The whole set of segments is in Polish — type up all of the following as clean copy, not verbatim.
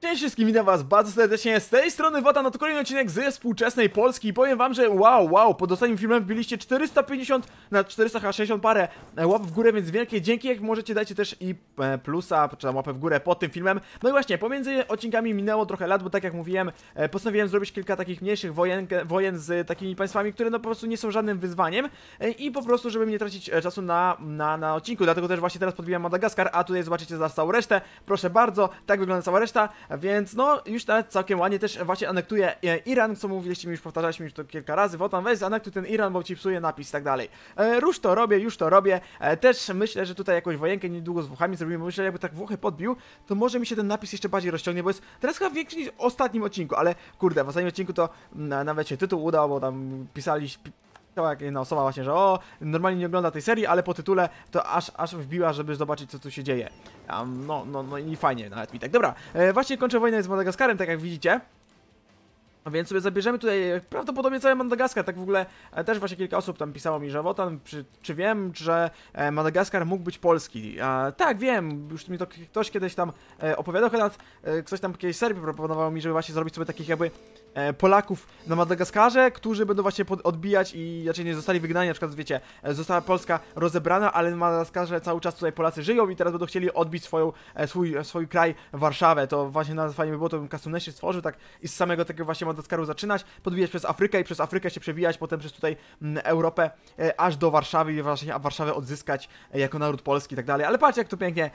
Cześć wszystkim, witam was bardzo serdecznie, z tej strony Wotan, no to kolejny odcinek ze współczesnej Polski i powiem wam, że wow, pod ostatnim filmem wbiliście 450 na 460 parę łap w górę, więc wielkie dzięki, jak możecie dajcie też i plusa, czy tam łapę w górę pod tym filmem. No i właśnie, pomiędzy odcinkami minęło trochę lat, bo tak jak mówiłem, postanowiłem zrobić kilka takich mniejszych wojen z takimi państwami, które no po prostu nie są żadnym wyzwaniem i po prostu, żeby nie tracić czasu na odcinku, dlatego też właśnie teraz podbijam Madagaskar, a tutaj zobaczycie zaraz całą resztę, proszę bardzo, tak wygląda cała reszta. Więc no, już nawet całkiem ładnie też właśnie anektuje Iran, co mówiliście mi, już powtarzaliśmy już to kilka razy. Wotan, weź anektuj ten Iran, bo ci psuje napis i tak dalej. Już to robię, też myślę, że tutaj jakąś wojenkę niedługo z Włochami zrobimy. Myślę, że jakby tak Włochy podbił, to może mi się ten napis jeszcze bardziej rozciągnie, bo jest teraz chyba większy niż w ostatnim odcinku, ale kurde, w ostatnim odcinku to nawet się tytuł udał, bo tam pisała jak jedna osoba właśnie, że normalnie nie ogląda tej serii, ale po tytule to aż wbiła, żeby zobaczyć, co tu się dzieje. No i fajnie, nawet mi tak. Dobra, właśnie kończę wojnę z Madagaskarem, tak jak widzicie. A więc sobie zabierzemy tutaj prawdopodobnie cały Madagaskar, tak w ogóle też właśnie kilka osób tam pisało mi, że Wotan, czy wiem, że Madagaskar mógł być polski. Tak, wiem, już mi to ktoś kiedyś tam opowiadał, chyba ktoś tam kiedyś Serbii proponował mi, żeby właśnie zrobić sobie takich jakby Polaków na Madagaskarze, którzy będą właśnie odbijać i raczej nie zostali wygnani, na przykład wiecie, została Polska rozebrana, ale na Madagaskarze cały czas tutaj Polacy żyją i teraz będą chcieli odbić swój kraj, Warszawę, to właśnie fajnie by było, to bym Kasuneszy się stworzył, tak i z samego takiego właśnie Madagaskaru zaczynać, podbijać przez Afrykę i przez Afrykę się przebijać, potem przez tutaj Europę, aż do Warszawy i właśnie Warszawę odzyskać jako naród polski i tak dalej, ale patrzcie jak to pięknie,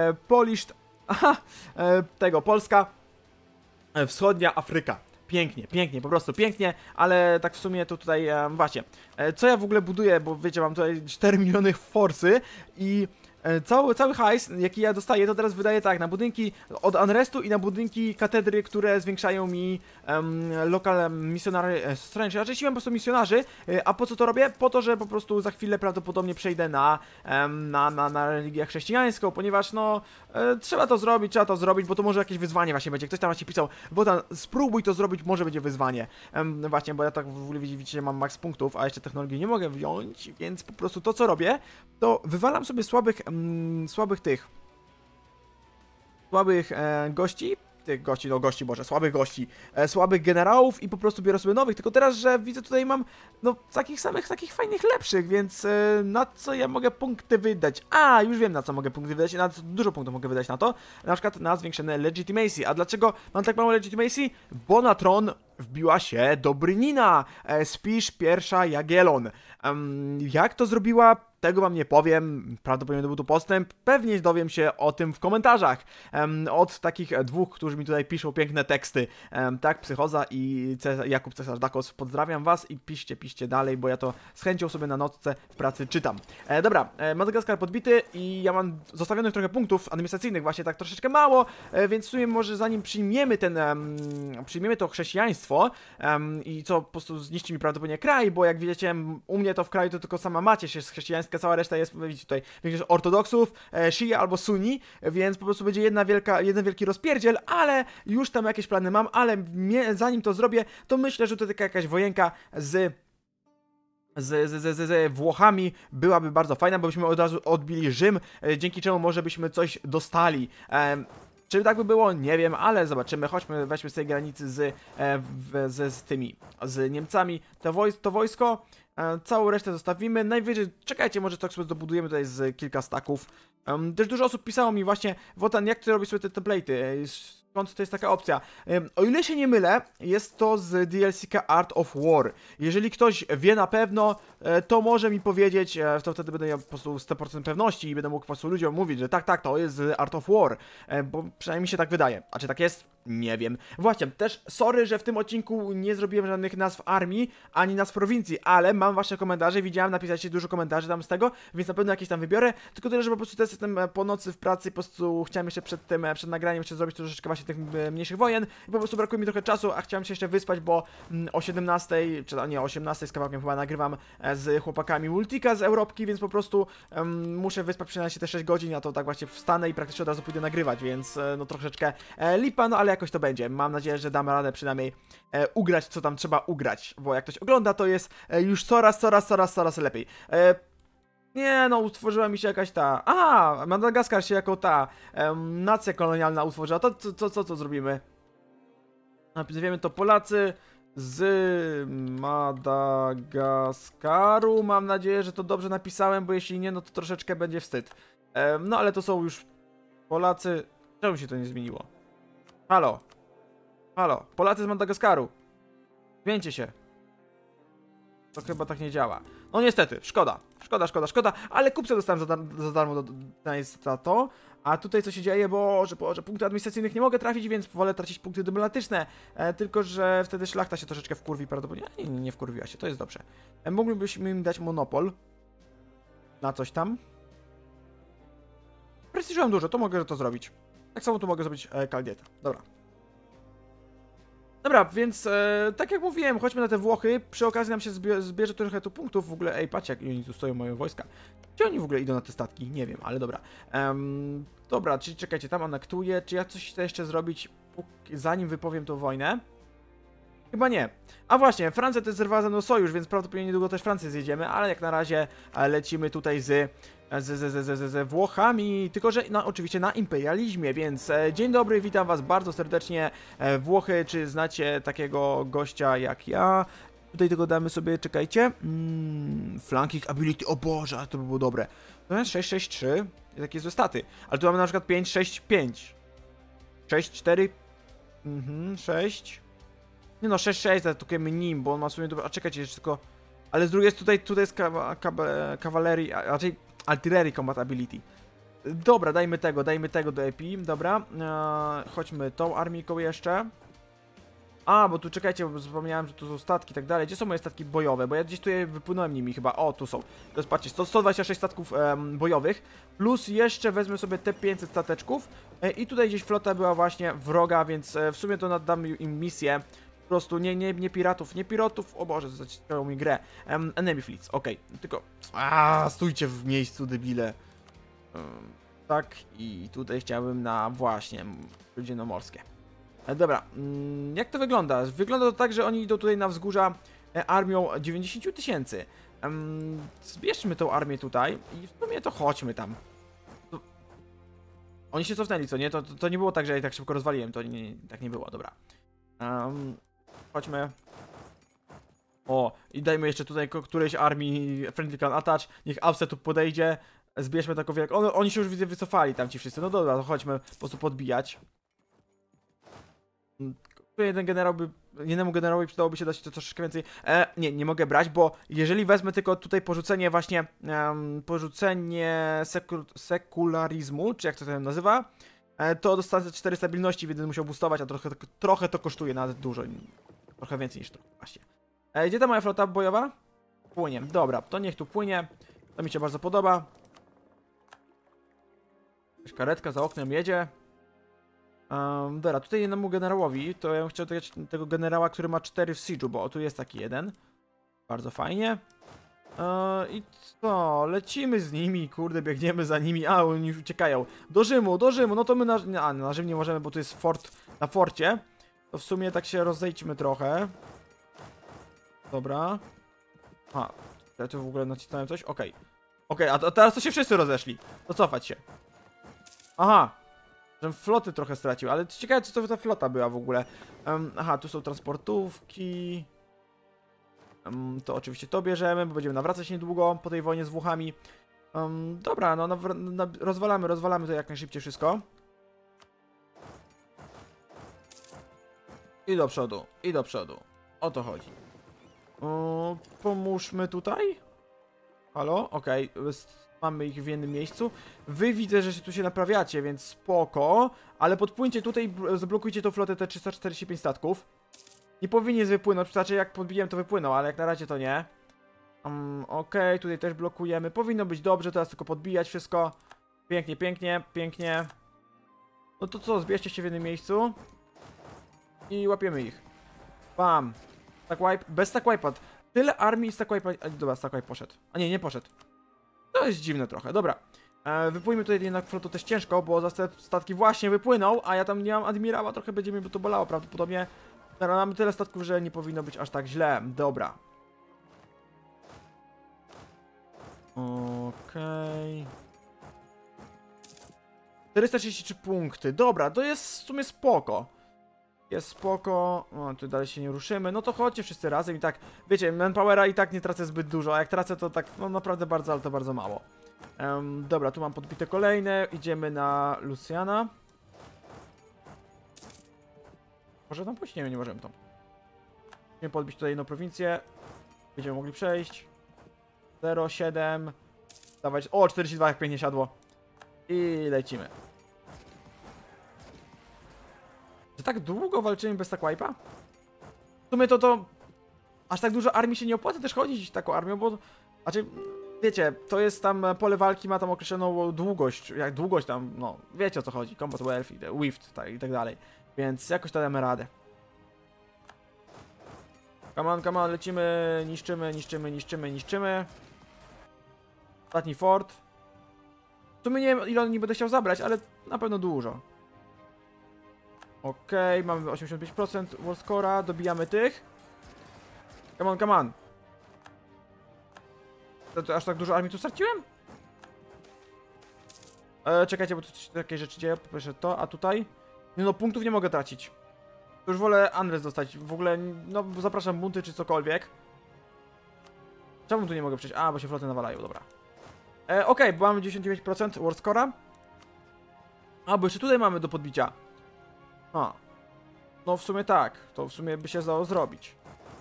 Polska, wschodnia Afryka. Pięknie, po prostu pięknie, ale tak w sumie to tutaj, właśnie, co ja w ogóle buduję, bo wiecie, mam tutaj 4 miliony forsy i cały hajs, jaki ja dostaję, to teraz wydaję tak, na budynki od Unrestu i na budynki katedry, które zwiększają mi lokal misjonary stręczy, raczej siłą po prostu misjonarzy, a po co to robię? Po to, że po prostu za chwilę prawdopodobnie przejdę na religię chrześcijańską, ponieważ no, trzeba to zrobić, bo to może jakieś wyzwanie właśnie będzie, ktoś tam właśnie pisał, Wotan, spróbuj to zrobić, może będzie wyzwanie, właśnie, bo ja tak w ogóle widzicie, mam max punktów, a jeszcze technologii nie mogę wziąć, więc po prostu to co robię, to wywalam sobie słabych słabych generałów i po prostu biorę sobie nowych, tylko teraz, że widzę tutaj mam, no, takich fajnych, lepszych, więc na co ja mogę punkty wydać? Już wiem na co mogę punkty wydać, na co dużo punktów mogę wydać na to, na przykład na zwiększone legitimacy, a dlaczego mam tak mało legitimacy? Bo na tron wbiła się Dobrynina, Spisz I Jagiellon. Jak to zrobiła? Tego wam nie powiem, prawdopodobnie to był to postęp, pewnie dowiem się o tym w komentarzach, od takich dwóch, którzy mi tutaj piszą piękne teksty, tak, Psychoza i Jakub Cesarz Dakos, pozdrawiam was i piszcie dalej, bo ja to z chęcią sobie na nocce w pracy czytam. Dobra, Madagaskar podbity i ja mam zostawionych trochę punktów administracyjnych, właśnie tak troszeczkę mało, więc w sumie może zanim przyjmiemy to chrześcijaństwo i co po prostu zniszczy mi prawdopodobnie kraj, bo jak widzicie, u mnie to w kraju to tylko sama Macierz jest chrześcijańska, cała reszta jest, widzicie tutaj, większość ortodoksów, Shia albo Sunni, więc po prostu będzie jeden wielki rozpierdziel, ale już tam jakieś plany mam, ale zanim to zrobię, to myślę, że to taka jakaś wojenka z Włochami byłaby bardzo fajna, bo byśmy od razu odbili Rzym, dzięki czemu może byśmy coś dostali. Czy tak by było? Nie wiem, ale zobaczymy. Chodźmy, weźmy z tej granicy z Niemcami to wojsko. Całą resztę zostawimy. Najwyżej, czekajcie, może tak sobie dobudujemy tutaj z kilka staków. Też dużo osób pisało mi właśnie, Wotan, jak ty robisz sobie te template'y? Skąd to jest taka opcja? O ile się nie mylę, jest to z DLC-ka Art of War. Jeżeli ktoś wie na pewno, to może mi powiedzieć, to wtedy będę miał po prostu 100% pewności i będę mógł po prostu ludziom mówić, że tak, to jest z Art of War, bo przynajmniej mi się tak wydaje. A czy tak jest? Nie wiem. Właśnie, też sorry, że w tym odcinku nie zrobiłem żadnych nazw armii, ani nazw prowincji, ale mam wasze komentarze, widziałem, napisaliście dużo komentarzy tam z tego, więc na pewno jakieś tam wybiorę, tylko tyle, że po prostu teraz jestem po nocy w pracy, po prostu chciałem jeszcze przed nagraniem jeszcze zrobić troszeczkę właśnie tych mniejszych wojen i po prostu brakuje mi trochę czasu, a chciałem się jeszcze wyspać, bo o 17, czy nie, o 18 z kawałkiem chyba nagrywam z chłopakami Multika z Europki, więc po prostu muszę wyspać przynajmniej te 6 godzin, a to tak właśnie wstanę i praktycznie od razu pójdę nagrywać, więc no troszeczkę lipa, no ale jakoś to będzie. Mam nadzieję, że damy radę przynajmniej ugrać, co tam trzeba ugrać, bo jak ktoś ogląda, to jest już coraz lepiej. Nie no, utworzyła mi się jakaś ta... Aha, Madagaskar się jako ta nacja kolonialna utworzyła. To co zrobimy? Nazwiemy to Polacy z Madagaskaru. Mam nadzieję, że to dobrze napisałem, bo jeśli nie, no to troszeczkę będzie wstyd. No ale to są już Polacy... Czemu się to nie zmieniło? Halo? Halo? Polacy z Madagaskaru. Zmieńcie się. To chyba tak nie działa. No niestety, szkoda. Szkoda, ale kupce dostałem za darmo za to. A tutaj co się dzieje, bo punkty administracyjnych nie mogę trafić, więc wolę tracić punkty dyplomatyczne. Tylko, że wtedy szlachta się troszeczkę wkurwi prawdopodobnie. Nie wkurwiła się, to jest dobrze. Moglibyśmy im dać monopol na coś tam. Prestiżuję dużo, to mogę to zrobić. Tak samo tu mogę zrobić Kaldieta. Dobra. Dobra, więc tak jak mówiłem, chodźmy na te Włochy. Przy okazji nam się zbierze trochę tu punktów. W ogóle, ej, patrzcie, jak oni tu stoją, moje wojska. Gdzie oni w ogóle idą na te statki? Nie wiem, ale dobra. Dobra, czyli czekajcie, tam anektuję. Czy ja coś chcę jeszcze zrobić, zanim wypowiem tą wojnę? Chyba nie. A właśnie, Francja też zerwała ze mną sojusz, więc prawdopodobnie niedługo też Francję zjedziemy, ale jak na razie lecimy tutaj z Włochami, tylko że oczywiście na imperializmie, więc dzień dobry, witam was bardzo serdecznie. Włochy, czy znacie takiego gościa jak ja? Tutaj tego damy sobie, czekajcie. Flanking ability, o Boże, to by było dobre. To jest 6-6-3, takie są staty, ale tu mamy na przykład 5-6-5. 6-4, 6. Nie no, 6-6, zaatakujemy nim, bo on ma w sumie dobro... A czekajcie, jeszcze tylko... Ale z drugiej tutaj jest kawalerii, a raczej artillery combat ability. Dobra, dajmy tego do EPI, dobra. Chodźmy tą armiką jeszcze. A, bo tu czekajcie, bo zapomniałem, że tu są statki i tak dalej. Gdzie są moje statki bojowe? Bo ja gdzieś tutaj wypłynąłem nimi chyba. O, tu są. Teraz patrzcie, 126 statków bojowych. Plus jeszcze wezmę sobie te 500 stateczków. I tutaj gdzieś flota była właśnie wroga, więc w sumie to nadamy im misję. Po prostu nie piratów, nie pilotów. O Boże, zaciekało mi grę. Enemy fleets, okej. Tylko... stójcie w miejscu, debile. Tak, i tutaj chciałbym na właśnie Śródziemnomorskie. Dobra, jak to wygląda? Wygląda to tak, że oni idą tutaj na wzgórza armią 90 000. Zbierzmy tą armię tutaj i w sumie to chodźmy tam. Oni się cofnęli, co nie? To nie było tak, że ja ich tak szybko rozwaliłem, to tak nie było, dobra. Chodźmy. O, i dajmy jeszcze tutaj którejś armii Friendly Clan Attach, niech Awse tu podejdzie. Zbierzmy taką wielką... Oni się już widzę wycofali tam ci wszyscy, no dobra, to chodźmy po prostu podbijać. Jeden generał jednemu generałowi przydałoby się dać to troszeczkę więcej. Nie mogę brać, bo jeżeli wezmę tylko tutaj porzucenie właśnie, porzucenie sekularyzmu, czy jak to się nazywa, to dostanę 4 stabilności, więc będę musiał boostować, a trochę to kosztuje, nawet dużo. Trochę więcej niż to, właśnie. Gdzie ta moja flota bojowa? Płynie, dobra, to niech tu płynie. To mi się bardzo podoba. Jakaś karetka za oknem jedzie. Dobra, tutaj jednemu generałowi, to ja bym chciał tego generała, który ma 4 w siege'u, bo tu jest taki jeden. Bardzo fajnie. I co? Lecimy z nimi, kurde, biegniemy za nimi. A, oni już uciekają. Do Rzymu, no to my na Rzym nie możemy, bo tu jest fort na forcie. To w sumie tak się rozejdźmy trochę. Dobra. Ja tu w ogóle nacisnąłem coś? Okej, a teraz to się wszyscy rozeszli. To cofać się. Aha. Że floty trochę stracił, ale ciekawe co to ta flota była w ogóle. Aha, tu są transportówki. To oczywiście to bierzemy, bo będziemy nawracać niedługo po tej wojnie z Włochami. Dobra, no rozwalamy to jak najszybciej wszystko. I do przodu. O to chodzi. Pomóżmy tutaj. Halo? Okej. Mamy ich w jednym miejscu. Wy widzę, że się tu się naprawiacie, więc spoko. Ale podpłyńcie tutaj, zablokujcie tą flotę, te 345 statków. Nie powinien wypłynąć, znaczy jak podbiłem to wypłynął, ale jak na razie to nie. Okej, tutaj też blokujemy. Powinno być dobrze, teraz tylko podbijać wszystko. Pięknie. No to co, zbierzcie się w jednym miejscu. I łapiemy ich. Bam. Stack wipe, bez stack wipe'a. Tyle armii stack wipe'a. Dobra, stack wipe poszedł. A nie poszedł. To jest dziwne trochę, dobra. Wypłyjmy tutaj jednak flotą też ciężko, bo za te statki właśnie wypłynął, a ja tam nie mam admirała, trochę będzie mi to bolało prawdopodobnie. Teraz mamy tyle statków, że nie powinno być aż tak źle. Dobra. Okej. 433 punkty. Dobra, to jest w sumie spoko. Jest spoko. O, tu dalej się nie ruszymy. No to chodźcie wszyscy razem i tak, wiecie, manpowera i tak nie tracę zbyt dużo, a jak tracę to tak, no naprawdę bardzo, ale to bardzo mało. Dobra, tu mam podbite kolejne. Idziemy na Luciana. Może tam pójść? Nie możemy tam. Musimy podbić tutaj jedną prowincję. Będziemy mogli przejść. 0,7. Dawać. O, 42 jak pięknie siadło. I lecimy. Że tak długo walczymy bez wipe'a? W sumie to aż tak dużo armii się nie opłaca też chodzić taką armią, bo... Znaczy, wiecie, to jest tam pole walki, ma tam określoną długość, jak długość tam, no, wiecie o co chodzi, combat wealth, wift i tak dalej. Więc jakoś to damy radę. Come on, lecimy, niszczymy. Ostatni fort. W sumie nie wiem, ile nie będę chciał zabrać, ale na pewno dużo. Okej, mamy 85% war score'a, dobijamy tych. Come on. To aż tak dużo armii tu straciłem? Czekajcie, bo tu takie rzeczy dzieje. Po pierwsze to, a tutaj? Nie no, punktów nie mogę tracić. To już wolę unrest dostać. W ogóle, no zapraszam bunty czy cokolwiek. Czemu tu nie mogę przejść? A, bo się floty nawalają, dobra. Okej, bo mamy 99% war score'a. A, bo jeszcze tutaj mamy do podbicia. A. No w sumie tak. To w sumie by się dało zrobić.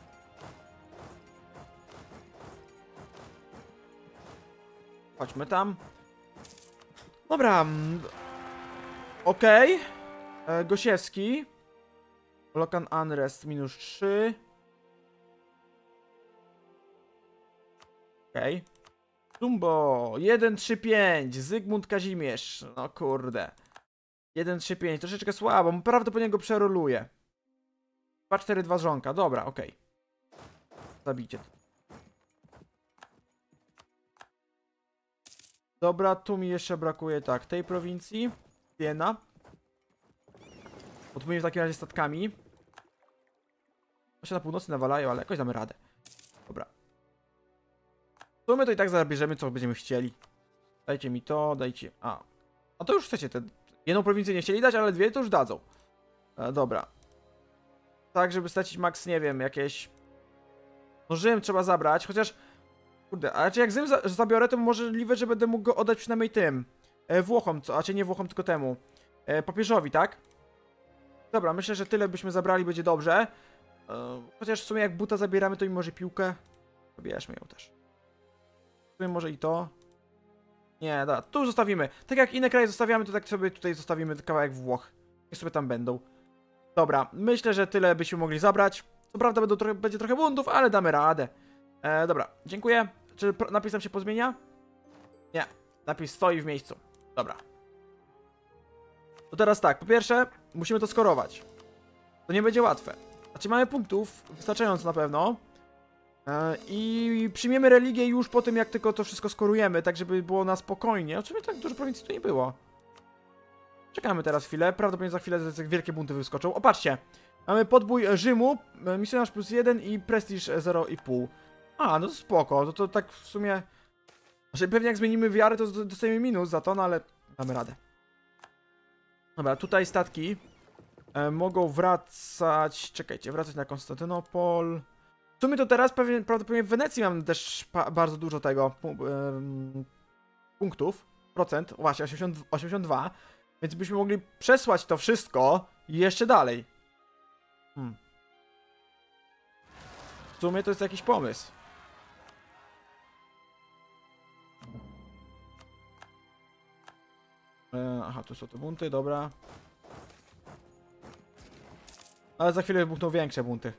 Chodźmy tam. Dobra. Okej. Gosiewski. Lokan Unrest -3. Okej. Tumbo 135. Zygmunt Kazimierz. No kurde. 135. Troszeczkę słabo. Prawdopodobnie go przeroluję. 2-4-2 żonka. Dobra, okej. Zabijcie. Dobra, tu mi jeszcze brakuje, tak, tej prowincji. Siena. Odpłyniemy w takim razie statkami. To się na północy nawalają, ale jakoś damy radę. Dobra. To my to i tak zabierzemy, co będziemy chcieli. Dajcie mi to, dajcie... A to już chcecie, te... Jedną prowincję nie chcieli dać, ale dwie to już dadzą. Dobra. Tak, żeby stracić max, nie wiem, jakieś... No Rzym trzeba zabrać, chociaż... Kurde, a jak Rzym zabiorę, to możliwe, że będę mógł go oddać przynajmniej tym. Włochom, nie Włochom, tylko temu. Papieżowi, tak? Dobra, myślę, że tyle byśmy zabrali, będzie dobrze. Chociaż w sumie jak buta zabieramy, to i może piłkę. Zabierzmy ją też. W sumie może i to. Nie, dobra, tu już zostawimy. Tak jak inne kraje zostawiamy, to tak sobie tutaj zostawimy kawałek Włoch. Niech sobie tam będą. Dobra, myślę, że tyle byśmy mogli zabrać. Co prawda będzie trochę buntów, ale damy radę. Dobra, dziękuję. Czy napis nam się pozmienia? Nie, napis stoi w miejscu. Dobra. To teraz tak, po pierwsze, musimy to skorować. To nie będzie łatwe. Znaczy mamy punktów, wystarczająco na pewno. I przyjmiemy religię już po tym, jak tylko to wszystko skorujemy, tak żeby było na spokojnie. Oczywiście tak dużo prowincji tu nie było. Czekamy teraz chwilę, prawdopodobnie za chwilę wielkie bunty wyskoczą. O, patrzcie, mamy podbój Rzymu, misjonarz +1 i prestiż 0,5. A, no to spoko, to tak w sumie... Znaczy pewnie jak zmienimy wiarę, to dostajemy minus za to, no ale damy radę. Dobra, tutaj statki mogą wracać... Czekajcie, wracać na Konstantynopol. W sumie to teraz prawdopodobnie w Wenecji mam też bardzo dużo tego punktów, procent, właśnie 82, więc byśmy mogli przesłać to wszystko jeszcze dalej. W sumie to jest jakiś pomysł. Aha, tu są te bunty, dobra. Ale za chwilę wybuchną większe bunty.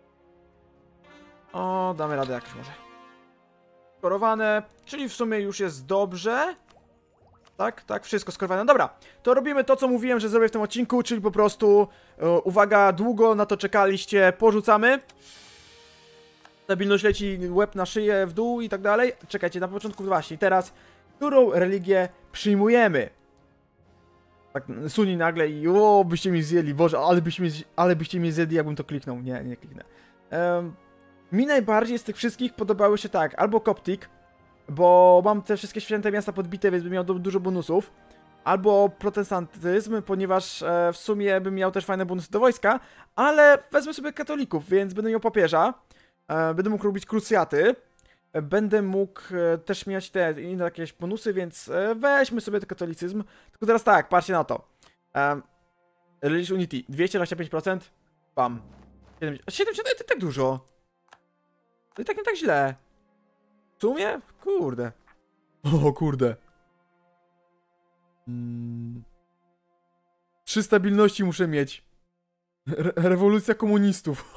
O, damy radę jakieś może. Skorowane, czyli w sumie już jest dobrze. Tak, tak, wszystko skorowane. Dobra, to robimy to, co mówiłem, że zrobię w tym odcinku, czyli po prostu, uwaga, długo na to czekaliście, porzucamy. Stabilność leci, łeb na szyję, w dół i tak dalej. Czekajcie, na początku właśnie, teraz, którą religię przyjmujemy? Tak, Suni nagle i o, byście mi zjedli, Boże, ale byście mi zjedli, jakbym to kliknął. Nie, nie kliknę. Mi najbardziej z tych wszystkich podobały się tak, albo Coptic, bo mam te wszystkie święte miasta podbite, więc bym miał dużo bonusów. Albo protestantyzm, ponieważ w sumie bym miał też fajne bonusy do wojska, ale wezmę sobie katolików, więc będę miał papieża, będę mógł robić krucjaty, będę mógł też mieć te inne jakieś bonusy, więc weźmy sobie ten katolicyzm. Tylko teraz tak, patrzcie na to. Religious Unity, 225%, bam. 70 to tak dużo. To i tak nie tak źle. W sumie? Kurde. O kurde. 3 stabilności muszę mieć. Rewolucja komunistów.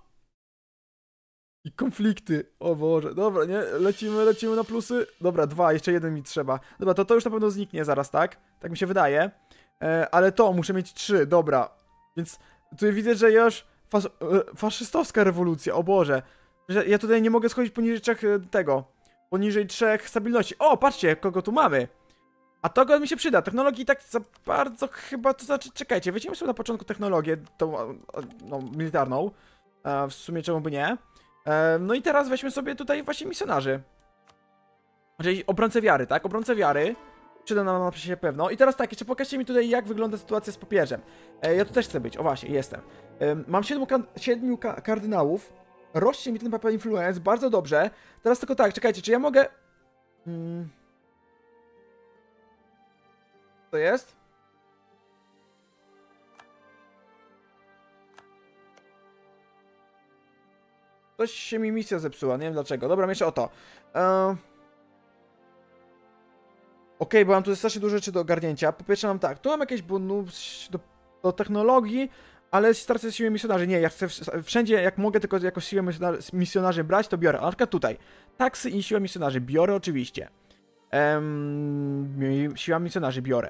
I konflikty. O Boże. Dobra, nie? Lecimy na plusy. Dobra, 2, jeszcze jeden mi trzeba. Dobra, to już na pewno zniknie zaraz, tak? Tak mi się wydaje. Ale to muszę mieć 3, dobra. Więc tutaj widzę, że już faszystowska rewolucja, o Boże. Że ja tutaj nie mogę schodzić poniżej 3 tego. Poniżej 3 stabilności. O, patrzcie, kogo tu mamy. A to mi się przyda. Technologii tak za bardzo chyba, to znaczy, czekajcie, weźmiemy sobie na początku technologię, tą, no, militarną. W sumie czemu by nie. No i teraz weźmy sobie tutaj właśnie misjonarzy. Czyli obrońcę wiary, tak? Obrońcę wiary. Przyda nam na się pewno. I teraz tak, jeszcze pokażcie mi tutaj, jak wygląda sytuacja z papieżem. Ja tu też chcę być, o właśnie, jestem. Mam 7 kardynałów. Rośnie mi ten papel influence, bardzo dobrze. Teraz tylko tak, czekajcie, czy ja mogę... To jest? Coś się mi misja zepsuła, nie wiem dlaczego. Dobra, jeszcze o to. Okej, bo mam tu strasznie dużo rzeczy do ogarnięcia. Po pierwsze mam tak, tu mam jakieś bonus do technologii, ale stracę siłę misjonarzy. Nie, ja chcę wszędzie, jak mogę, tylko jako siłę misjonarzy brać, to biorę. A na przykład tutaj. Taksy i siła misjonarzy biorę oczywiście. Siła misjonarzy biorę.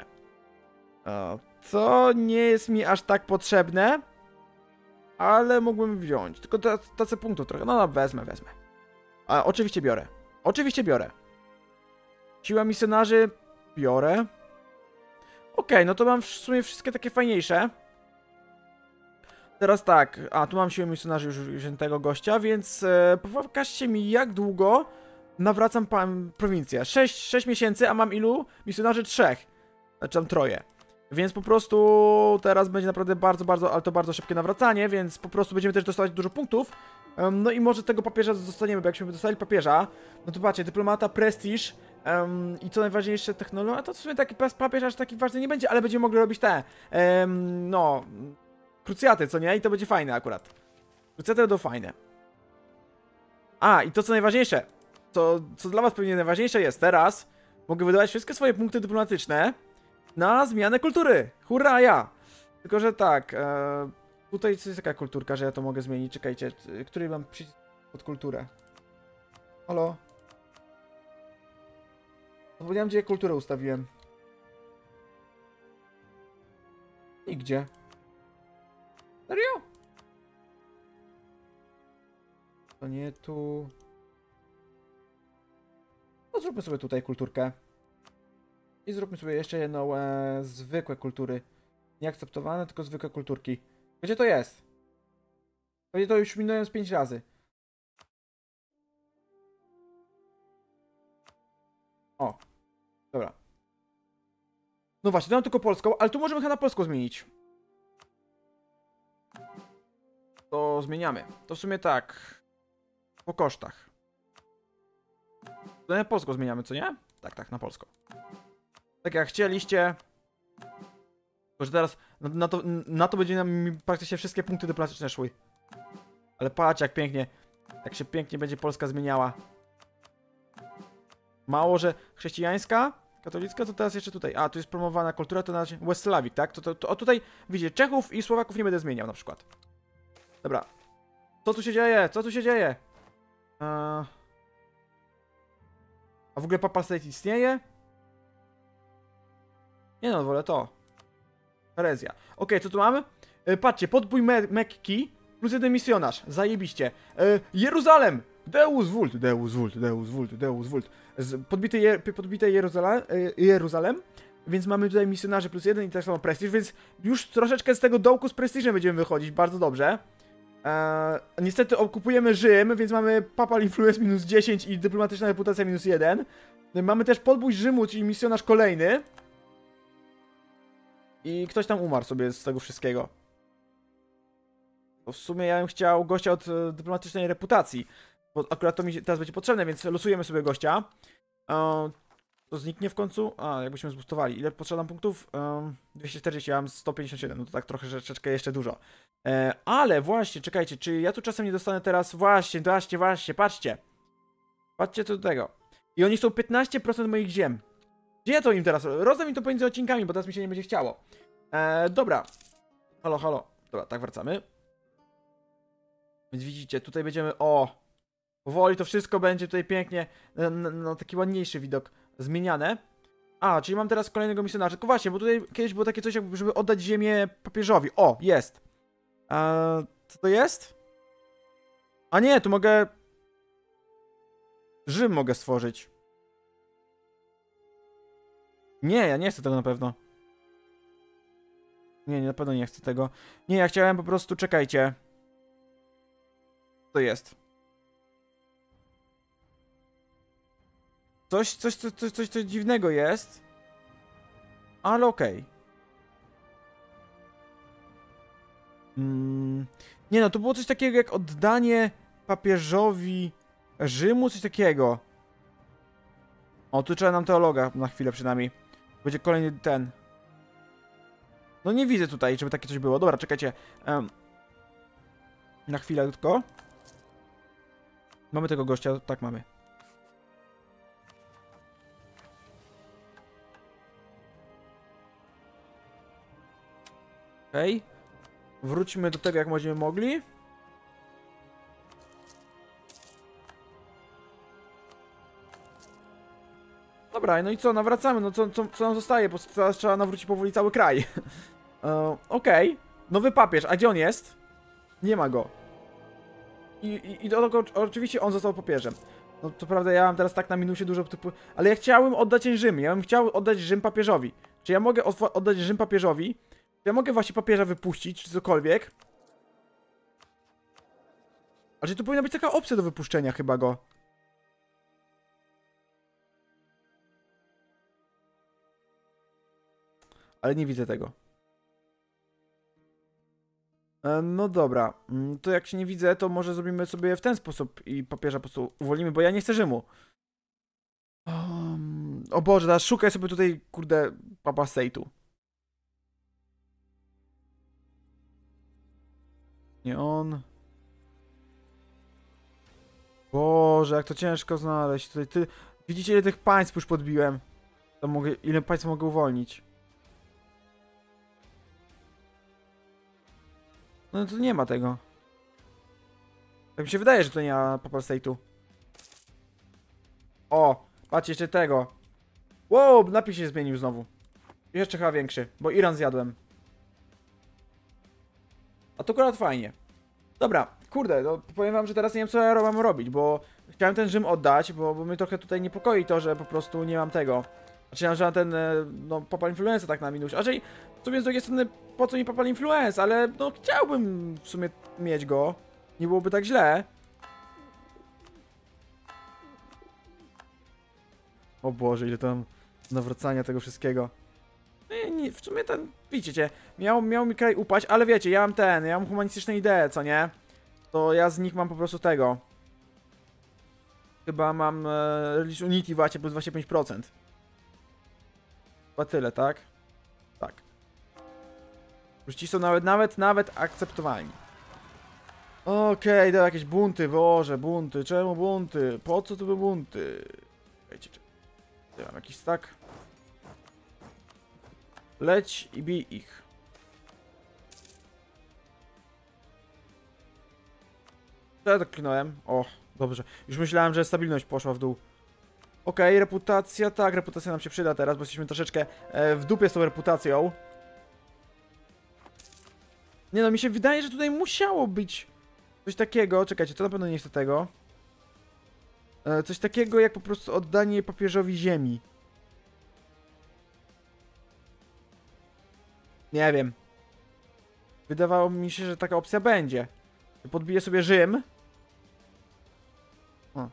Co nie jest mi aż tak potrzebne, ale mógłbym wziąć. Tylko tacy punktów trochę. No, wezmę. Oczywiście biorę. Oczywiście biorę. Siła misjonarzy biorę. Okej, no to mam w sumie wszystkie takie fajniejsze. Teraz tak, tu mam siłę misjonarzy już wziętego gościa, więc pokażcie mi, jak długo nawracam prowincję. 6 miesięcy, a mam ilu? Misjonarzy 3. Znaczy tam 3. Więc po prostu teraz będzie naprawdę bardzo, ale to bardzo szybkie nawracanie, więc po prostu będziemy też dostawać dużo punktów. No i może tego papieża dostaniemy, bo jakśmy dostali papieża, no to patrzcie, dyplomata, prestiż i co najważniejsze technologia, to w sumie taki papież aż taki ważny nie będzie, ale będziemy mogli robić te, no, krucjaty, co nie? I to będzie fajne akurat. Krucjaty będą fajne. I to co najważniejsze, co dla was pewnie najważniejsze jest, teraz mogę wydawać wszystkie swoje punkty dyplomatyczne na zmianę kultury. Hurra, ja! Tylko, że tak, tutaj jest taka kulturka, że ja to mogę zmienić. Czekajcie, który mam przycisk pod kulturę? Halo? Zapomniałem, gdzie kulturę ustawiłem. Nigdzie. Serio? To nie tu. No zróbmy sobie tutaj kulturkę. I zróbmy sobie jeszcze jedną zwykłe kultury. Nieakceptowane, tylko zwykłe kulturki. Gdzie to jest? Będzie to już minąłem z 5 razy. O. Dobra. No właśnie, dam tylko polską, ale tu możemy chyba na polską zmienić. To zmieniamy. To w sumie tak. Po kosztach. To na polską zmieniamy, co nie? Tak, na polską. Tak jak chcieliście. Tylko, że teraz na to będzie nam praktycznie wszystkie punkty dyplomatyczne szły. Ale patrz jak pięknie. Jak się pięknie będzie Polska zmieniała. Mało, że chrześcijańska, katolicka, to teraz jeszcze tutaj. Tu jest promowana kultura, to na West Slavic, tak? To tutaj, widzicie, Czechów i Słowaków nie będę zmieniał na przykład. Dobra. Co tu się dzieje? Co tu się dzieje? A w ogóle Papal State istnieje? Nie no, wolę to. Herezja. Okej, co tu mamy? Patrzcie, podbój Mekki plus 1 misjonarz. Zajebiście. Jeruzalem! Deus vult, Deus vult, Deus vult, Deus vult. Podbite Jeruzalem. Więc mamy tutaj misjonarzy plus 1 i tak samo prestiż, więc już troszeczkę z tego dołku z prestiżem będziemy wychodzić. Bardzo dobrze. Niestety okupujemy Rzym, więc mamy Papal Influence minus 10 i dyplomatyczna reputacja minus 1. Mamy też podbój Rzymu, czyli misjonarz kolejny. I ktoś tam umarł sobie z tego wszystkiego. To w sumie ja bym chciał gościa od dyplomatycznej reputacji. Bo akurat to mi teraz będzie potrzebne, więc losujemy sobie gościa. To zniknie w końcu? A, jakbyśmy zbustowali. Ile potrzeba nam punktów? 240, ja mam 157, no to tak troszeczkę jeszcze dużo. Ale właśnie, czekajcie, czy ja tu czasem nie dostanę teraz... Właśnie, patrzcie. Patrzcie co do tego. I oni są 15% moich ziem. Gdzie to im teraz? Rozdam im to pomiędzy odcinkami, bo teraz mi się nie będzie chciało. Dobra. Halo. Dobra, tak wracamy. Więc widzicie, tutaj będziemy... Powoli to wszystko będzie tutaj pięknie na taki ładniejszy widok zmieniane. Czyli mam teraz kolejnego misjonarza. Tylko właśnie, bo tutaj kiedyś było takie coś, żeby oddać ziemię papieżowi. Jest. Co to jest? A nie, tu mogę... Rzym mogę stworzyć. Nie, ja nie chcę tego na pewno. Nie, na pewno nie chcę tego. Nie, ja chciałem po prostu... Czekajcie. Co to jest? Coś dziwnego jest. Ale okej. Nie no, to było coś takiego jak oddanie papieżowi Rzymu, coś takiego. Tu trzeba nam teologa na chwilę przynajmniej. Będzie kolejny ten. No nie widzę tutaj, żeby takie coś było. Dobra, czekajcie. Na chwilę tylko. Mamy tego gościa? Tak, mamy. Okej. Wróćmy do tego, jak będziemy mogli. Dobra, no i co, nawracamy, no co nam zostaje, bo teraz trzeba nawrócić powoli cały kraj. Okej. Nowy papież, a gdzie on jest? Nie ma go. I oczywiście on został papieżem. No to prawda, ja mam teraz tak na minusie dużo typu... Ale ja chciałem oddać Rzym, ja bym chciał oddać Rzym papieżowi. Czy ja mogę oddać Rzym papieżowi? Czy ja mogę właśnie papieża wypuścić, czy cokolwiek? A czy tu powinna być taka opcja do wypuszczenia chyba go? Ale nie widzę tego. No dobra. To jak się nie widzę, to może zrobimy sobie w ten sposób i papieża po prostu uwolnimy, bo ja nie chcę Rzymu. O Boże, teraz szukaj sobie tutaj, kurde, Papa Sejtu. Nie on. Boże, jak to ciężko znaleźć. Tutaj widzicie, ile tych państw już podbiłem? To ile państw mogę uwolnić? No to nie ma tego. Tak mi się wydaje, że to nie ma Papa State'u. Patrzcie, jeszcze tego. Wow, napis się zmienił znowu. Jeszcze chyba większy, bo Iran zjadłem. A to akurat fajnie. Dobra, kurde, no powiem wam, że teraz nie wiem, co ja mam robić, bo chciałem ten Rzym oddać, bo mnie trochę tutaj niepokoi to, że po prostu nie mam tego. Znaczy, że mam ten, no, Papal Influence tak na minus. A czyli, w sumie z drugiej strony, po co mi Papal Influence, ale no chciałbym w sumie mieć go. Nie byłoby tak źle. O Boże, ile tam nawracania tego wszystkiego. Nie, w sumie ten, widzicie, miał mi kraj upaść, ale wiecie, ja mam humanistyczne idee, co nie? To ja z nich mam po prostu tego. Chyba mam Religious Unity właśnie plus 25%. Chyba tyle, tak? Tak. Już ci są nawet akceptowalni. Okej, to jakieś bunty, Boże, bunty, czemu bunty? Po co tu były bunty? Wiecie, ja mam jakiś stack. Leć i bij ich. Co ja tak kliknąłem? Dobrze. Już myślałem, że stabilność poszła w dół. Okej, reputacja, tak, reputacja nam się przyda teraz, bo jesteśmy troszeczkę w dupie z tą reputacją. Nie no, mi się wydaje, że tutaj musiało być coś takiego, czekajcie, to na pewno nie chcę tego. Coś takiego jak po prostu oddanie papieżowi ziemi. Nie wiem. Wydawało mi się, że taka opcja będzie. Podbiję sobie Rzym. O.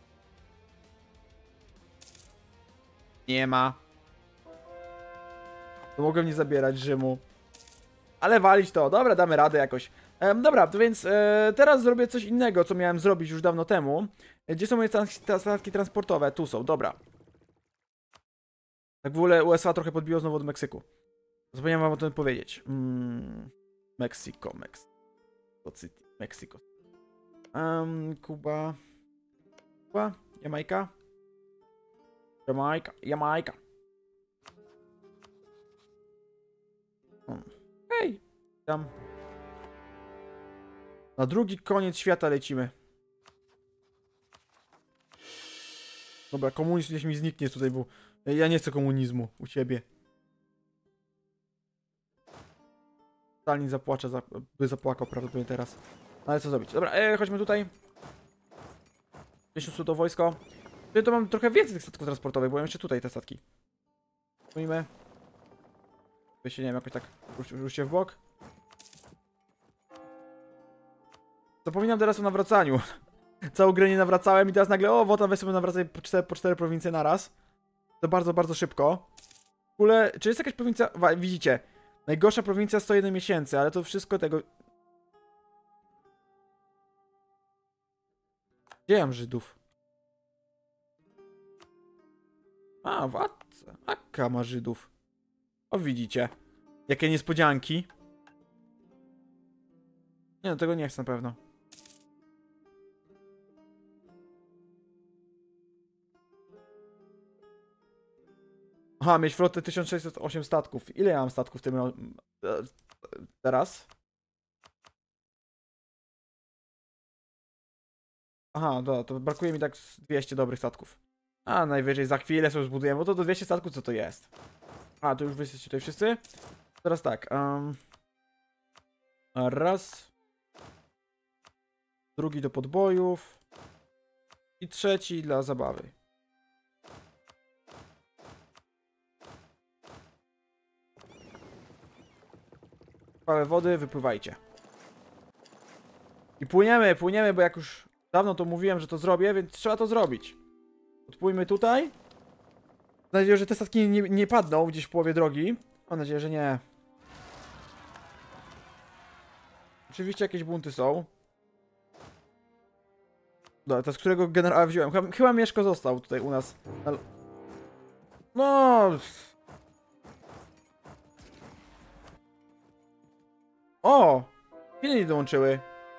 Nie ma. To mogłem nie zabierać Rzymu. Ale walić to. Dobra, damy radę jakoś. Dobra, to więc teraz zrobię coś innego, co miałem zrobić już dawno temu. Gdzie są moje statki transportowe? Tu są, dobra. Tak w ogóle USA trochę podbiło znowu od Meksyku. Zapomniałem wam o tym powiedzieć. Mexico. City, Mexico. Kuba. Jamajka. Hej! Tam. Na drugi koniec świata lecimy. Dobra, komunizm gdzieś mi zniknie tutaj, bo ja nie chcę komunizmu u ciebie. Stalin zapłacze, by zapłakał prawdopodobnie teraz. Ale co zrobić? Dobra, chodźmy tutaj. 1000 to wojsko. Tutaj to mam trochę więcej tych statków transportowych, bo mam jeszcze tutaj te statki. Spójmy. Wy się, nie wiem, jakoś tak ruszcie w bok. Zapominam teraz o nawracaniu. Całą grę nie nawracałem i teraz nagle, o, Wotan, weź sobie nawracaj po 4 prowincje naraz. To bardzo, bardzo szybko. W ogóle, czy jest jakaś prowincja... Widzicie, najgorsza prowincja 101 miesięcy, ale to wszystko tego... Gdzie ja mam Żydów? A, w Atce. Akka ma Żydów. O, widzicie. Jakie niespodzianki. Nie no, tego nie chcę na pewno. Aha, mieć flotę 1608 statków. Ile ja mam statków w tym teraz? Aha, to brakuje mi tak 200 dobrych statków. A, najwyżej za chwilę sobie zbudujemy, bo to do 200 statków co to jest? A, to już wy jesteście tutaj wszyscy? Teraz tak, raz. Drugi do podbojów. I trzeci dla zabawy. Małe wody, wypływajcie. I płyniemy, bo jak już dawno to mówiłem, że to zrobię, więc trzeba to zrobić. Odpłyjmy tutaj. Mam nadzieję, że te statki nie padną gdzieś w połowie drogi. Mam nadzieję, że nie. Oczywiście jakieś bunty są. Dobra, to z którego generała wziąłem? Chyba Mieszko został tutaj u nas. No... O! Chiny nie dołączyły.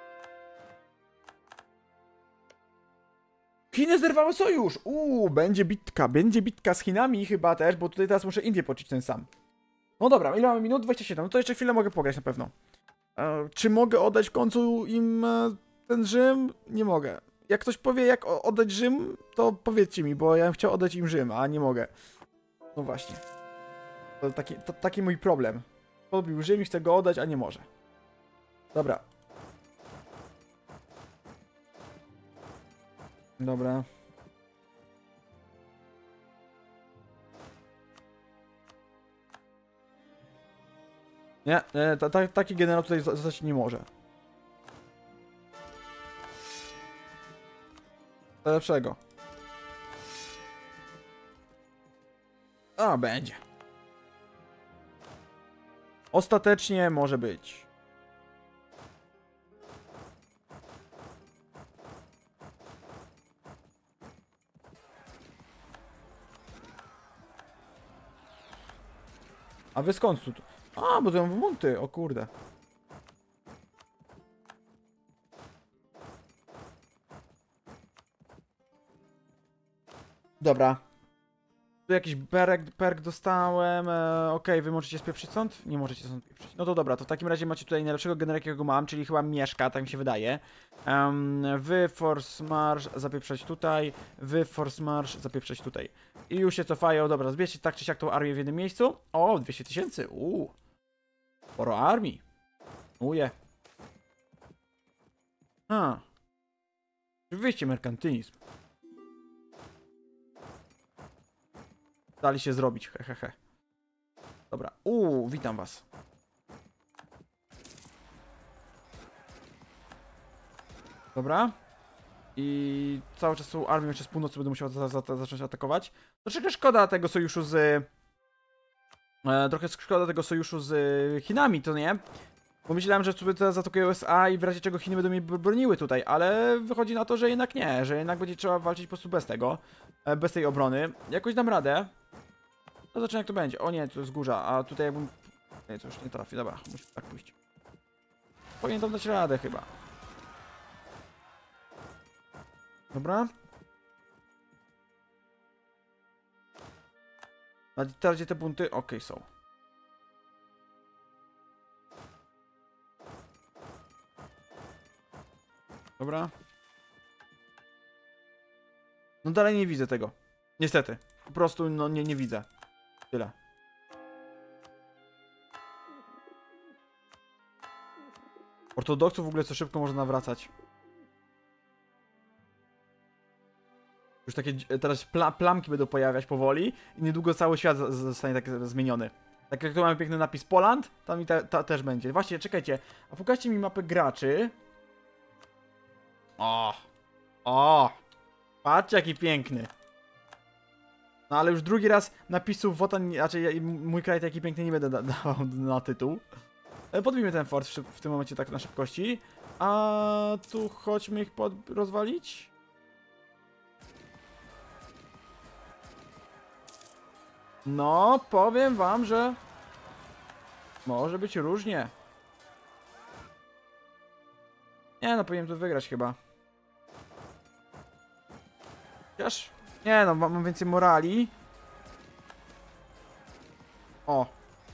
Chiny zerwały sojusz! Będzie bitka z Chinami chyba też, bo tutaj teraz muszę Indię poczuć ten sam. No dobra, ile mamy minut? 27, no to jeszcze chwilę mogę pograć na pewno. Czy mogę oddać w końcu im ten Rzym? Nie mogę. Jak ktoś powie jak oddać Rzym, to powiedzcie mi, bo ja bym chciał oddać im Rzym, a nie mogę. No właśnie. To taki mój problem. Podbił Rzym i chce go oddać, a nie może. Dobra. Dobra. Nie, taki generał tutaj zostać nie może. Co lepszego. A, będzie. Ostatecznie może być. A wy skąd tu? A, bo to mam bunty, o kurde. Dobra. Tu jakiś perk dostałem. Okej, wy możecie spieprzyć stąd? Nie możecie stąd pieprzyć. No to dobra, to w takim razie macie tutaj najlepszego genera, jakiego mam, czyli chyba Mieszka, tak mi się wydaje. Wy Force March zapieprzać tutaj. Wy Force March zapieprzać tutaj. I już się cofają. Dobra, zbierzcie tak czy siak tą armię w jednym miejscu. O, 200 000. Sporo armii. Uje. Oczywiście merkantylizm. Dali się zrobić, hehehe. Dobra, witam was. Dobra. I cały czas tą armią jeszcze z północy będę musiał zacząć atakować. Troszeczkę szkoda tego sojuszu z... trochę szkoda tego sojuszu z Chinami, to nie? Bo myślałem, że sobie teraz zaatakują USA i w razie czego Chiny będą mnie broniły tutaj, ale wychodzi na to, że jednak nie, że jednak będzie trzeba walczyć po prostu bez tego, bez tej obrony. Jakoś dam radę. No zobaczymy jak to będzie. O nie, to jest górza, a tutaj jakbym... Nie, to już nie trafi, dobra, musi tak pójść. Powinien tam dać radę chyba. Dobra. A teraz gdzie te bunty? Okej, są. Dobra. No dalej nie widzę tego. Niestety. Po prostu no nie widzę. Tyle. Ortodoksów w ogóle co szybko można nawracać. Już takie teraz plamki będą pojawiać powoli i niedługo cały świat zostanie tak zmieniony. Tak jak tu mamy piękny napis Poland, tam i też będzie. Właśnie, czekajcie, a pokażcie mi mapę graczy. O! Patrzcie jaki piękny. No ale już drugi raz napisów wotan, raczej mój kraj taki piękny nie będę dawał na tytuł. Podbijmy ten fort w tym momencie tak na szybkości. A tu chodźmy ich rozwalić. No, powiem wam, że może być różnie. Nie no, powinienem to wygrać chyba. Chociaż... Nie no, mam więcej morali. O.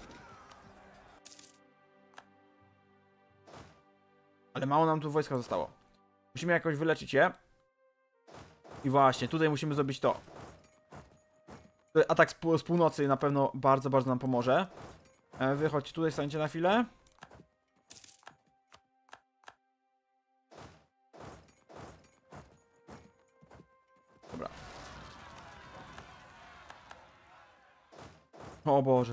Ale mało nam tu wojska zostało. Musimy jakoś wyleczyć je. I właśnie, tutaj musimy zrobić to. Atak z północy na pewno bardzo nam pomoże. Wychodź tutaj, stańcie na chwilę. Dobra. O Boże.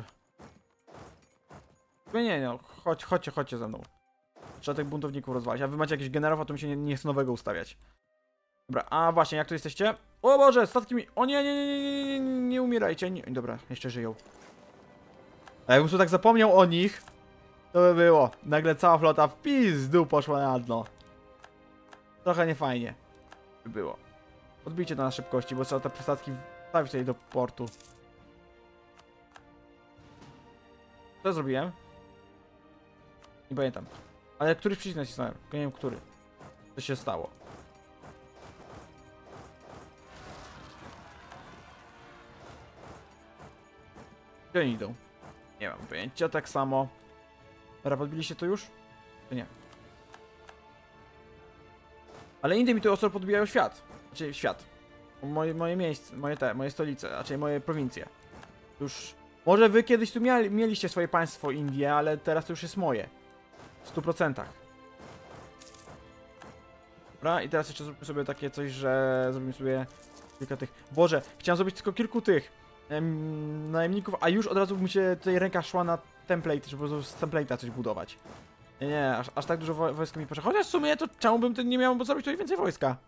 Nie, chodźcie ze mną. Trzeba tych buntowników rozwalić. A wy macie jakiś generał, a to mi się nie chce nowego ustawiać. Dobra, a właśnie, jak tu jesteście? O Boże, statki mi... O nie umierajcie. Nie. Dobra, jeszcze żyją. A jakbym tu tak zapomniał o nich, to by było. Nagle cała flota w pizdu poszła na dno. Trochę niefajnie by było. Odbijcie to na szybkości, bo trzeba te statki wstawić tutaj do portu. Co zrobiłem? Nie pamiętam. Ale któryś przycisk nacisnąłem. Nie wiem, który. Co się stało. Gdzie oni idą? Nie mam pojęcia, tak samo. Dobra, podbiliście to już? Czy nie? Ale inne mi to ostro podbijają świat. Znaczy świat. Moje miejsce, moje stolice, raczej moje prowincje. Już... Może wy kiedyś tu mieliście swoje państwo Indie, ale teraz to już jest moje. W 100%. Dobra, i teraz jeszcze zróbmy sobie takie coś, że zrobimy sobie kilka tych... Boże, chciałem zrobić tylko kilku tych najemników, a już od razu mi się tutaj ręka szła na template, żeby z template'a coś budować. Nie, aż tak dużo wojska mi potrzeba. Chociaż w sumie to czemu bym nie miał zrobić tutaj więcej wojska?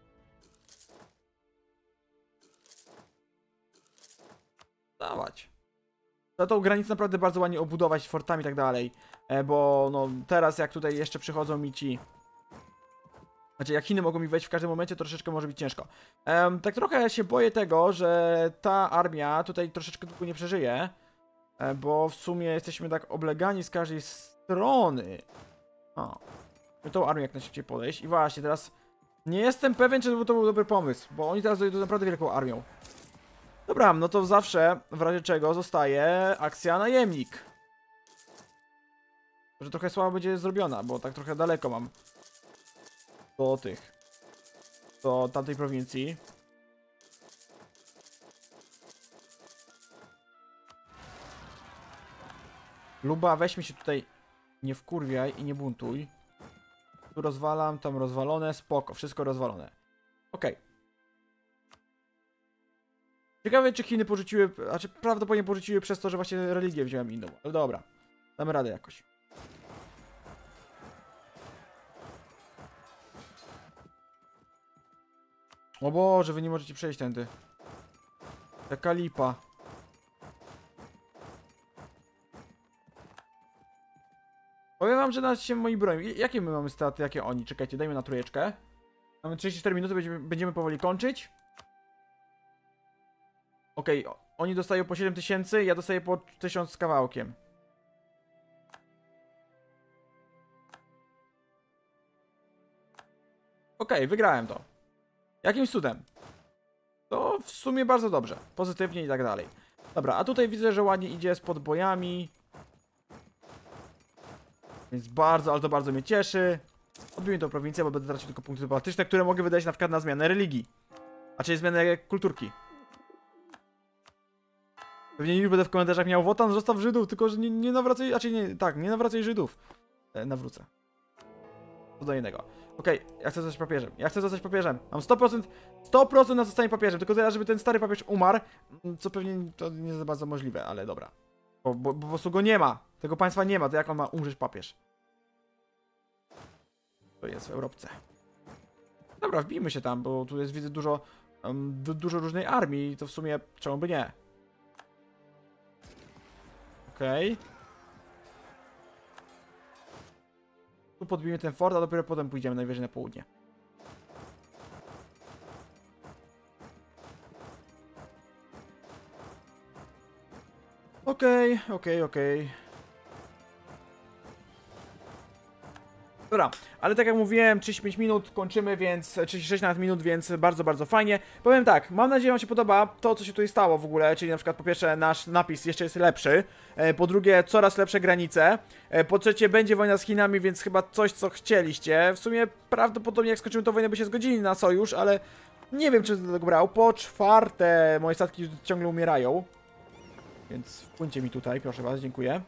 Dawać. Za tą granicę naprawdę bardzo ładnie obudować fortami i tak dalej. Bo no teraz jak tutaj jeszcze przychodzą mi ci... Znaczy jak Chiny mogą mi wejść w każdym momencie, to troszeczkę może być ciężko. Tak trochę się boję tego, że ta armia tutaj troszeczkę długo nie przeżyje. Bo w sumie jesteśmy tak oblegani z każdej strony. O. Tą armię jak najszybciej podejść. I właśnie teraz nie jestem pewien, czy to był dobry pomysł. Bo oni teraz dojdą naprawdę wielką armią. Dobra, no to zawsze w razie czego zostaje akcja najemnik. Że trochę słabo będzie zrobiona, bo tak trochę daleko mam do tych, do tamtej prowincji. Luba, weźmy się tutaj, nie wkurwiaj i nie buntuj. Tu rozwalam, tam rozwalone, spoko, wszystko rozwalone. Okej. Ciekawe, czy Chiny porzuciły, znaczy prawdopodobnie porzuciły przez to, że właśnie religię wziąłem inną, ale dobra, damy radę jakoś. O Boże, wy nie możecie przejść tędy. Jaka lipa. Powiem wam, że nawet się moi bronią. Jakie my mamy staty, jakie oni? Czekajcie, dajmy na trójeczkę. Mamy 34 minuty, będziemy powoli kończyć. Okej, oni dostają po 7000, ja dostaję po 1000 z kawałkiem. Okej, wygrałem to. Jakimś cudem. To w sumie bardzo dobrze. Pozytywnie i tak dalej. Dobra, a tutaj widzę, że ładnie idzie z podbojami. Więc bardzo, ale to bardzo mnie cieszy. Odbiję tą prowincję, bo będę tracił tylko punkty dyplomatyczne, które mogę wydać na przykład na zmianę religii. A czyli zmianę kulturki. Pewnie już będę w komentarzach miał Wotan, zostaw Żydów, tylko że nie nawracaj, raczej nie, tak, nie nawracaj Żydów. Nawrócę. Co do innego. Okej, ja chcę zostać papieżem. Ja chcę zostać papieżem. Mam 100% na zostanie papieżem, tylko teraz, żeby ten stary papież umarł, co pewnie to nie jest bardzo możliwe, ale dobra. Bo po prostu go nie ma. Tego państwa nie ma, to jak on ma umrzeć papież? To jest w Europce. Dobra, wbijmy się tam, bo tu jest, widzę, dużo różnej armii, to w sumie czemu by nie? Okej. Tu podbijmy ten fort, a dopiero potem pójdziemy najwyżej na południe. Okej. Dobra, ale tak jak mówiłem, 35 minut kończymy, więc 36 nawet minut, więc bardzo fajnie. Powiem tak, mam nadzieję, że wam się podoba to, co się tutaj stało w ogóle, czyli na przykład po pierwsze nasz napis jeszcze jest lepszy, po drugie coraz lepsze granice, po trzecie będzie wojna z Chinami, więc chyba coś, co chcieliście. W sumie prawdopodobnie jak skończymy tę wojnę, by się zgodzili na sojusz, ale nie wiem, czy to tego brał. Po czwarte, moje statki ciągle umierają, więc wpłyńcie mi tutaj, proszę was, dziękuję.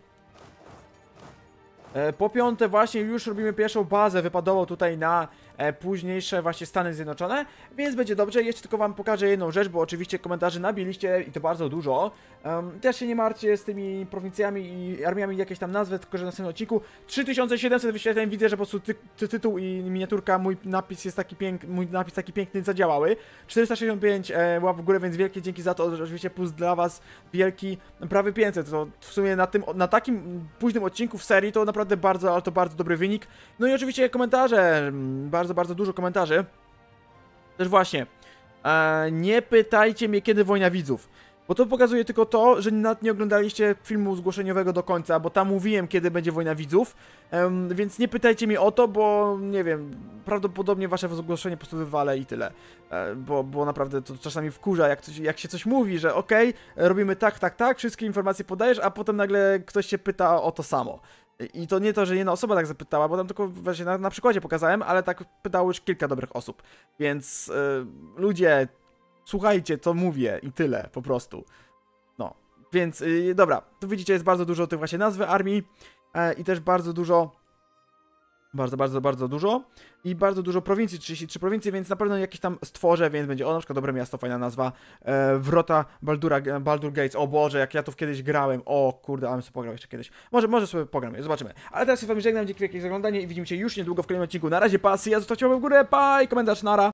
Po piąte właśnie już robimy pierwszą bazę wypadową tutaj na późniejsze właśnie Stany Zjednoczone, więc będzie dobrze. Jeszcze tylko wam pokażę jedną rzecz, bo oczywiście komentarzy nabiliście i to bardzo dużo. Też się nie martwcie z tymi prowincjami i armiami, jakieś tam nazwy, tylko że na następnym odcinku 3700 wyświetleń, widzę, że po prostu tytuł i miniaturka, mój napis taki piękny zadziałały. 465 łap w górę, więc wielkie dzięki za to, oczywiście plus dla was wielki, prawie 500, to w sumie na takim późnym odcinku w serii to naprawdę bardzo dobry wynik. No i oczywiście komentarze, bardzo dużo komentarzy. Też właśnie, nie pytajcie mnie, kiedy wojna widzów, bo to pokazuje tylko to, że nawet nie oglądaliście filmu zgłoszeniowego do końca, bo tam mówiłem, kiedy będzie wojna widzów, więc nie pytajcie mnie o to, bo nie wiem, prawdopodobnie wasze zgłoszenie po prostu wywalę i tyle, bo naprawdę to czasami wkurza, jak się coś mówi, że okej, robimy tak, wszystkie informacje podajesz, a potem nagle ktoś się pyta o to samo. I to nie to, że jedna osoba tak zapytała, bo tam tylko właśnie na przykładzie pokazałem, ale tak pytało już kilka dobrych osób. Więc ludzie, słuchajcie, co mówię i tyle, po prostu. No, więc dobra, tu widzicie, jest bardzo dużo tych właśnie nazwy armii i też bardzo dużo, bardzo dużo i bardzo dużo prowincji, 33 prowincje, więc na pewno jakieś tam stworzę, więc będzie, na przykład dobre miasto, fajna nazwa, Wrota Baldur Gates, o Boże, jak ja tu kiedyś grałem, o kurde, ale bym sobie pograł jeszcze kiedyś, może sobie pogram, zobaczymy, ale teraz się z wami żegnam, dzięki wielkie za oglądanie i widzimy się już niedługo w kolejnym odcinku, na razie pasy, ja zostawcie łapę w górę, pa i komentarz, nara.